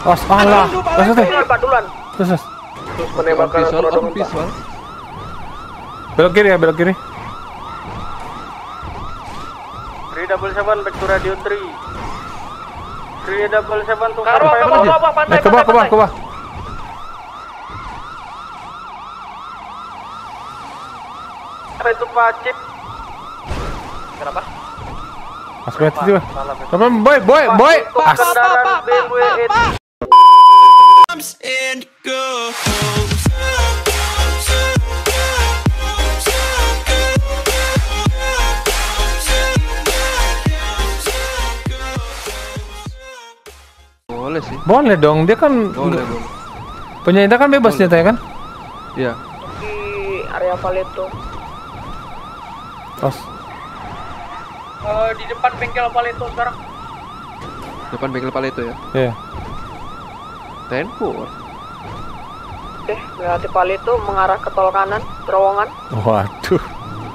Alah. Duluan. Terus. Terus menembakkan visual. Belok kiri ya, belok kiri. 377 back to radio 3. 377 tuh Ke bawah. Apa itu Pak Cip? Kenapa? Mas Betty tuh. Boy. Kendaraan BMW Boleh sih. Boleh dong, dia kan Boleh. penyanyi kan bebas Boleh. nyata ya kan? Iya. di area Paleto. Os. Di depan bengkel Paleto sekarang. Depan bengkel Paleto ya. Iya. Tempo. Melewati Paleto mengarah ke tol kanan, terowongan. Waduh.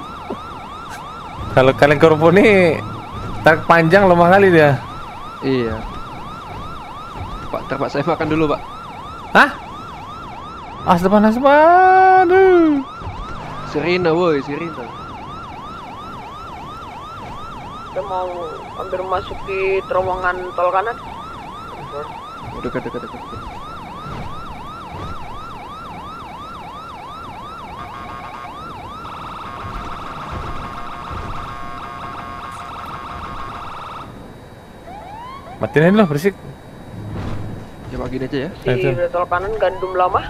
Kalau kalian kerupuk nih tarik panjang lemah kali dia. Iya. Pak, Pak saya makan dulu, Pak. Hah? Asdepan. Aduh. Sirina, woi, Sirina. Kita mau hampir memasuki terowongan tol kanan. Dekat. Matiin aja lah berisik. Coba gini aja ya. Di tol kanan gandum lama.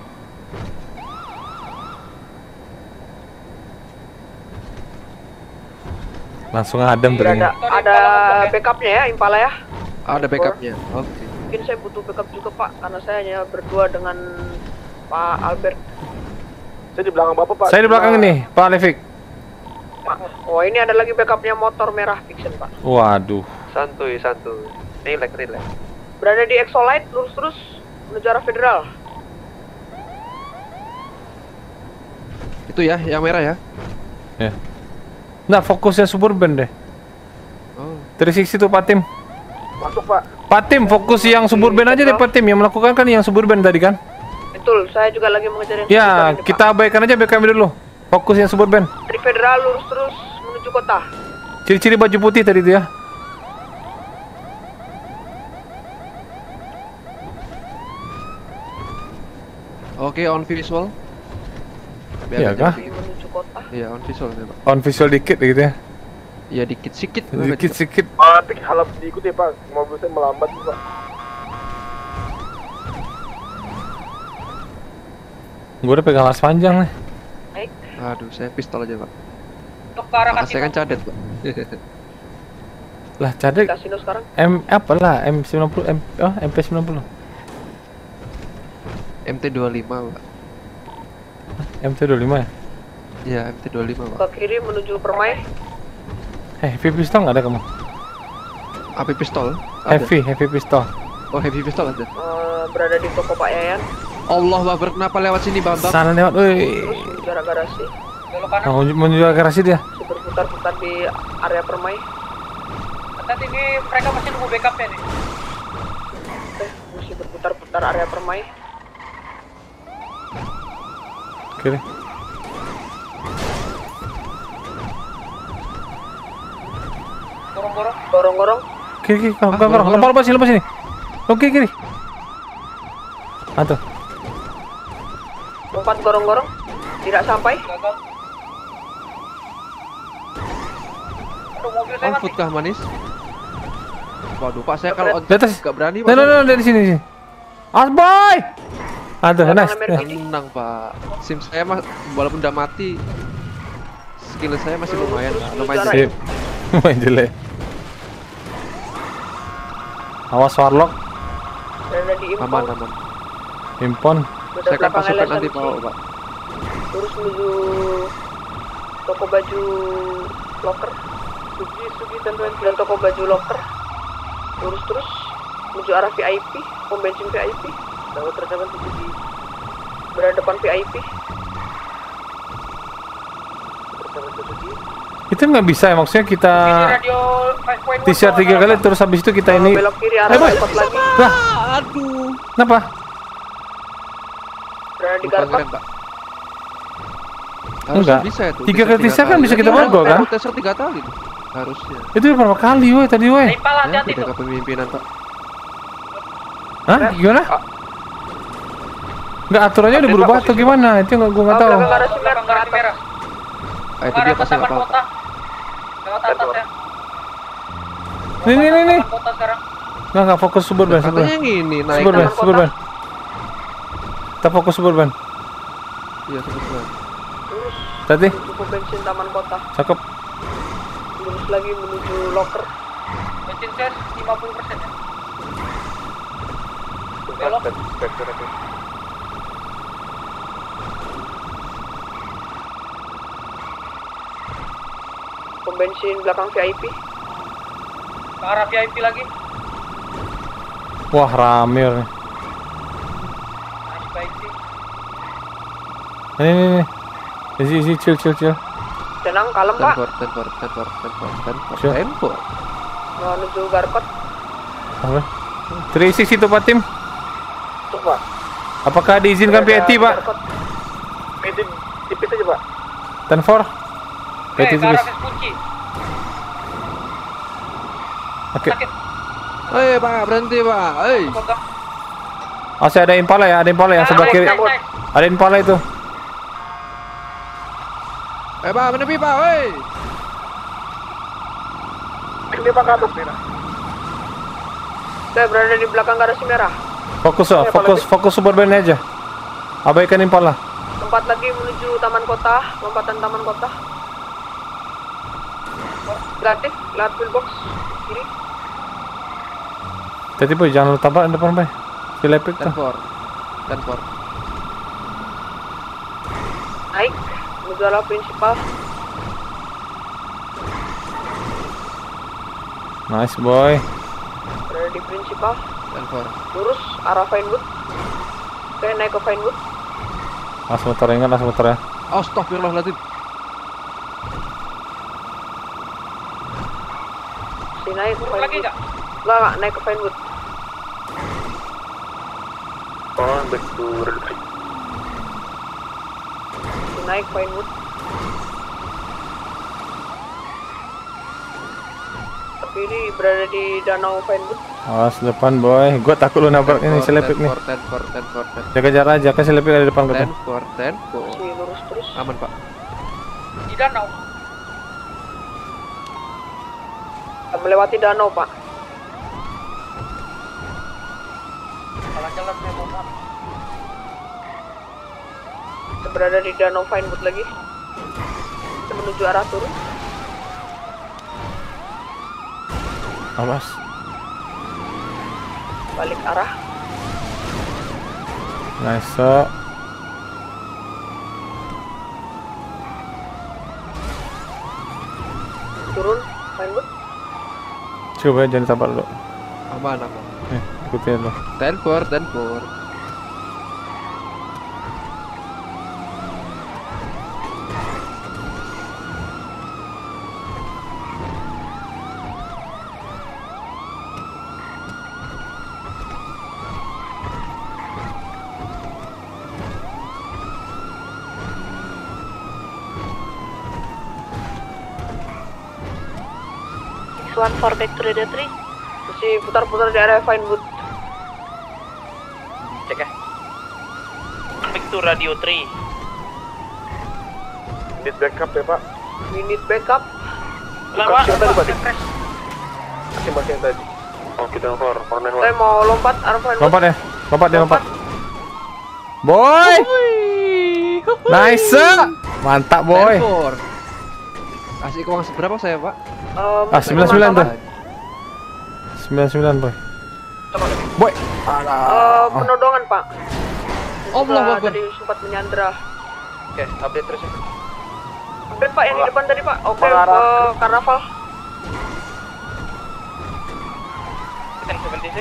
Langsung adem berinya. Ada backupnya ya, Impala ya. Ada backupnya. Oke. Mungkin saya butuh backup juga Pak, karena saya hanya berdua dengan Pak Albert. Saya di belakang Bapak, Pak. Saya di belakang ini, Pak Levik. Oh ini ada lagi backupnya motor merah Fiction Pak. Waduh. Santuy. Relax. Berada di Exolite, lurus terus menuju arah Federal. Itu ya, yang merah ya. Ya. Nah, fokusnya Suburban deh. Oh. 360 tuh Pak Tim. Masuk, Pak. Pak Tim, fokus yang Suburban aja deh Pak Tim. Yang melakukan kan yang Suburban tadi kan? Betul, saya juga lagi mengejar yang Ya, Suburban ini, kita Pak. abaikan aja BKM dulu. Fokus yang Suburban. Dari Federal lurus terus menuju kota. Ciri-ciri baju putih tadi itu ya. Oke, on visual. Iya kah? Menuju kota. Iya, on visual ya, Pak. On visual dikit gitu ya. Iya, dikit-sikit. Dikit-sikit. Tapi halap diikuti, Pak. Mobil saya melambat, Pak. Gue udah pegang las panjang nih. Baik. Aduh, saya pistol aja, Pak. Untuk ke arah Saya kan cadet, Pak. Lah cadek kasino sekarang. apalah M90 MP90. MT25, Pak. MT25 ya? Iya, MT25, Pak. Ke kiri menuju Permai. Heavy pistol nggak ada kamu? AP pistol? Ada. Heavy pistol. Oh, heavy pistol ada. Berada di toko Pak Yayan. Allah Akbar, kenapa lewat sini, Bang? Sana lewat, woi. Terus menuju arah garasi. Belok kanan. Mau menjual garasi dia. Masih berputar-putar di area Permai. Nanti ini mereka masih nunggu backupnya nih. Masih berputar-putar area Permai. Kiri. Gorong-gorong. Kiri. Lepas sini. Oke, kiri. Tuh. Lompat gorong-gorong. Tidak sampai. On foot kah, manis? Waduh, Pak, saya kalau on Di atas. gak berani, Pak. No, dari sini. Asboy. Nice. Ya. Tenang, Pak. SIM saya walaupun udah mati, skill saya masih lumayan, Pak. Lumayan Sip. jelek. Main jelek. Awas warlock. Berada di Impon. Aman. Impon. Berada Saya kan belakang pasukan LSMC. anti PAO, Pak. Terus menuju toko baju locker. Sugi tentuan dan toko baju locker. Lurus terus menuju arah VIP, pom bensin VIP. Lalu terdapat di berada depan VIP. Itu nggak bisa ya, maksudnya kita Radio TCR 3 kali terus habis itu kita ini. Belok kiri arah Boy. bypass lagi. Lah, Aduh. Kenapa? Berada di Lupa Garkot. ngerem, Pak. Harusnya Enggak. bisa itu. 3 kritisnya kan bisa kita borgol kan? Teser 3 kali tuh. Harusnya. Itu berapa kali woi tadi woi? Ya, beda kepemimpinan, Pak. Hah? Gimana? Enggak, aturannya udah berubah atau gimana? Itu nggak gua nggak tahu. Belakang garasi merah ke atas. Ah, itu dia pasti nggak apa-apa. Lewat atas ya. Nih. Kota sekarang. Nggak fokus suburban, Katanya suburban. yang ini naik. Suburban, suburban. Kita fokus suburban. Iya, suburban. Lurus Tadi, menuju pom bensin Taman Kota. cakep. Lurus lagi menuju locker. Bensin ses 50% ya. Belok. Pom bensin belakang VIP. Ke arah VIP lagi. Wah, rame nih. Nice VIP. Nih. Easy, chill. Tenang, kalem pak. Siap. Tenfor. Menuju Garkot. Apa? 36 itu Pak Tim. Masuk pak. Apakah diizinkan PET Pak? Garkot. Ini tipis aja pak. 10-4. PET Ke tipis. arah kunci. Oke. Sakit. Pak, berhenti, Pak. Pegang. Oh, saya ada Impala ya, sebelah kiri. Ada Impala itu. Pak, menepi, Pak. Ini pak ke atas nih. Saya berada di belakang garasi merah. Fokus suburban aja. Abaikan Impala. Tempat lagi menuju Taman Kota, lompatan Taman Kota. Relatif, lewat pillbox kiri. Tadi boy, jangan lu tabrak depan boy. Silepik tuh. Tenfor. Naik menuju arah prinsipal. Nice boy. Berada di prinsipal. Tenfor. Lurus arah Vinewood. Oke, naik ke Vinewood. Las motor ingat, las motor ya. Astagfirullahaladzim. Si naik ke Turun lagi Vinewood. nggak? Enggak, naik ke Vinewood. Oh, back to Si naik Vinewood. Tapi ini berada di danau Vinewood. Awas depan boy. Gua takut lu nabrak ini silepik nih. Tenfor. Jaga jarak aja, kan silepik ada di depan kita. Tenfor. Si lurus terus. Aman, Pak. Di danau. Melewati danau, Pak. Salah jalan saya mau maaf. Kita berada di danau Vinewood lagi. Kita menuju arah turun. Awas. Balik arah. Nice. Turun Vinewood. Coba jangan tabrak dulu. Aman. Ikutin dulu. Tenfor. One for back to Radio 3. Masih putar-putar di area Vinewood. Cek ya. Back to Radio 3. need backup ya pak. We need backup. Lewat. Siapa tadi, Pak? Refresh. Masih yang tadi. Oh kita Saya mau lompat arah Vinewood. Lompat ya. Lompat. Boy. Nice. Mantap boy. Tenfor. Kasih uang seberapa saya, Pak? 99 tuh. 99 boy. Boy. Penodongan, Pak. Allah Akbar. Tadi sempat menyandra. Oke, update terus ya. Update Pak yang di depan tadi Pak. Oke, Mengarah ke Karnaval. Kita 76.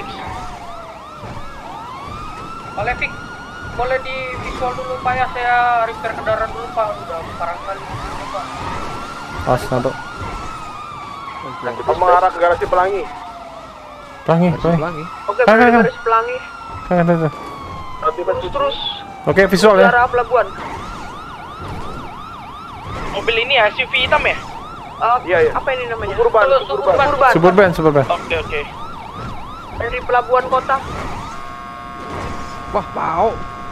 Pak Levik, boleh di visual dulu Pak ya, saya repair kendaraan dulu Pak. Udah parah kali ini Pak. Pas nanti. Kita mengarah ke garasi Pelangi. Pelangi. Oke, Kan. garis pelangi. Tuh. Terus. Oke, visual Ke ya. arah pelabuhan. Mobil ini SUV hitam ya? Iya. Apa ini namanya? Suburban. Oke. Dari pelabuhan kota. Wah, pau.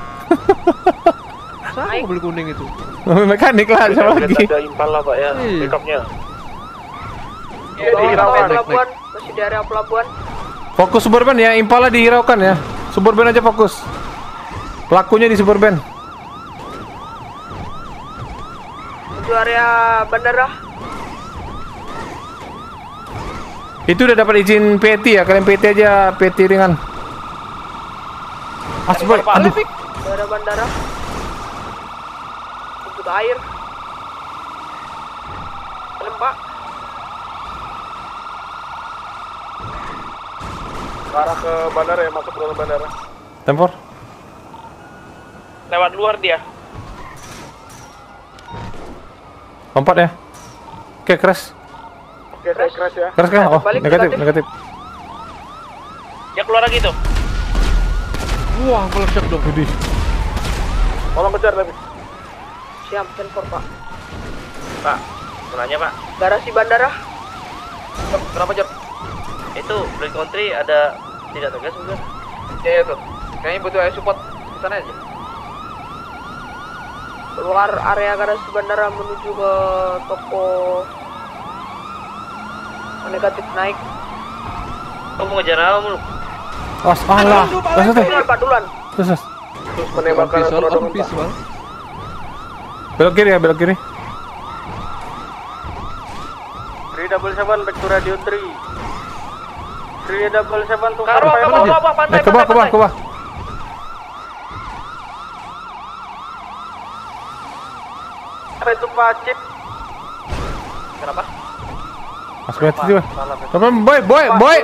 Sama mobil kuning itu. Mobil mekanik lah, siapa lagi? Ada Impala Pak ya, Iya. pickupnya. Iya, di pelabuhan. Masih di area pelabuhan. Fokus Suburban ya, Impala dihiraukan ya. Suburban aja fokus. Pelakunya di Suburban. Menuju area bandara. Itu udah dapat izin PT ya, kalian PT aja, PT ringan. Aduh. Daerah bandara. Untuk air. Pak. Ke arah ke bandara ya, masuk ke dalam bandara. Tempor. Lewat luar dia. Lompat ya. Oke, crash. Oke, saya crash ya. Crash kan? Oh, Balik, negatif. Dia keluar lagi tuh. Wah, meledak dong. Widih. Tolong kejar tapi. Siap, sensor Pak. Pak, mau nanya Pak. Garasi bandara. Kenapa Jod? Itu Blade Country ada tidak tegas juga? Iya tuh. Kayaknya butuh air support ke sana aja. Keluar area garasi bandara menuju ke toko. Negatif naik. Kamu ngejar apa mulu? Alah. Duluan Pak, duluan. Terus. Terus menembakkan Visual, produk visual. Belok kiri ya, belok kiri. 377 back to radio 3. 377 tuh. Ke bawah, pantai. Ke bawah. Apa itu Pak Cip? Kenapa? Mas Betty juga. Teman, boy.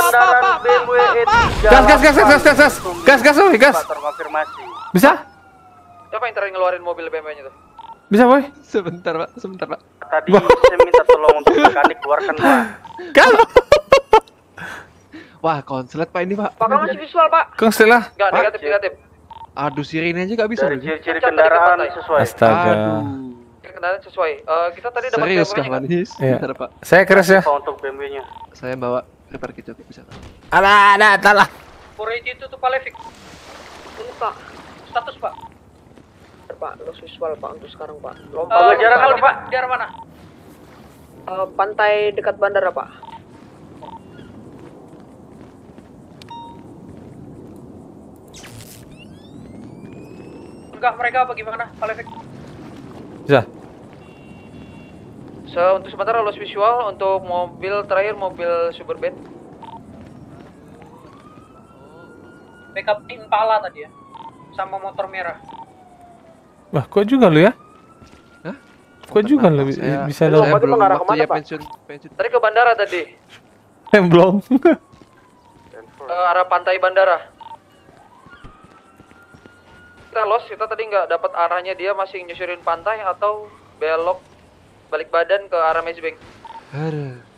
Gas. Terkonfirmasi. Bisa? Siapa yang terakhir ngeluarin mobil BMW-nya tuh? Bisa, boy. Sebentar, Pak. Tadi saya minta tolong untuk mekanik keluarkan Pak. Kan? Wah, konslet Pak ini, Pak. Pak, masih visual Pak. Kang Stella. Enggak, negatif. Aduh, sirine aja nggak bisa. Dari loh. ciri-ciri kendaraan sesuai. Astaga. Aduh. Kendaraan sesuai. Kita tadi dapat Serius kah, BMW-nya nggak? Manis? Iya. Bentar, Pak. Saya keras ya. Apa untuk BMW-nya? Saya bawa repair kit juga bisa. Alah. Forage itu tuh Pak Levik. Ini Pak. Status Pak. Pak, los visual Pak untuk sekarang Pak. Jarak kalau Pak, di arah mana? Pantai dekat bandara Pak. Enggak mereka apa gimana, Pak Levik? Bisa. Untuk sementara los visual untuk mobil terakhir mobil Suburban. Backup Impala tadi ya, sama motor merah. Wah, kok juga lu ya? Hah? Kok juga lu Saya- bisa Saya dalam belum mengarah waktunya kemana, Pak? pensiun. Tadi ke bandara tadi, belum. arah pantai bandara. Kita los, kita tadi nggak dapat arahnya, dia masih nyusurin pantai atau belok balik badan ke arah Maze Bank. Aduh.